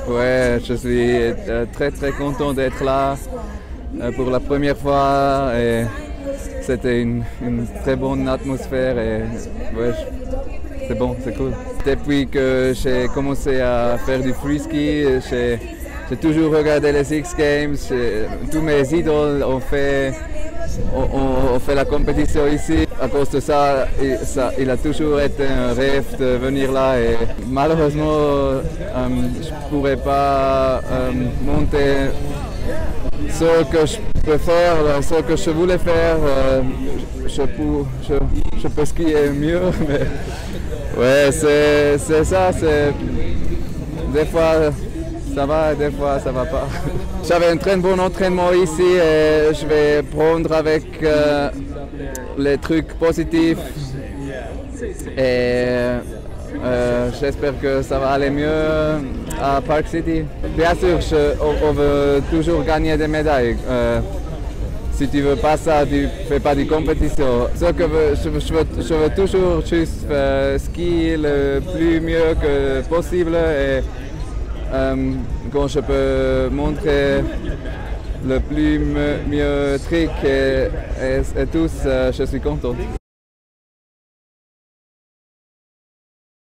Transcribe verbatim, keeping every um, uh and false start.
Ouais, je suis euh, très très content d'être là euh, pour la première fois et c'était une, une très bonne atmosphère et ouais, c'est bon, c'est cool. Depuis que j'ai commencé à faire du free ski, j'ai j'ai toujours regardé les X Games, tous mes idoles ont fait, ont, ont fait la compétition ici. À cause de ça il, ça, il a toujours été un rêve de venir là et malheureusement euh, je ne pourrais pas euh, monter ce que je peux faire, ce que je voulais faire. Euh, je, peux, je, je peux skier mieux, mais ouais, c'est ça, c'est des fois ça va, des fois ça va pas. J'avais un très bon entraînement ici et je vais prendre avec euh, les trucs positifs et euh, j'espère que ça va aller mieux à Park City. Bien sûr, je, on, on veut toujours gagner des médailles. Euh, si tu veux pas ça, tu ne fais pas de compétition. Ce que je, je, veux, je veux toujours juste euh, skier le plus mieux que possible et euh, quand je peux montrer le plus mieux trick et, et, et tous, euh, je suis content.